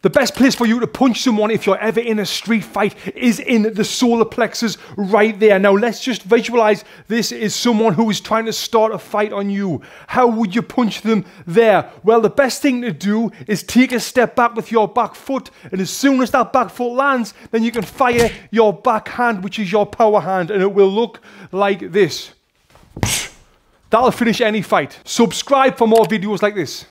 The best place for you to punch someone if you're ever in a street fight is in the solar plexus right there. Now let's just visualize this is someone who is trying to start a fight on you. How would you punch them there? Well, the best thing to do is take a step back with your back foot, and as soon as that back foot lands, then you can fire your back hand, which is your power hand, and it will look like this. That'll finish any fight. Subscribe for more videos like this.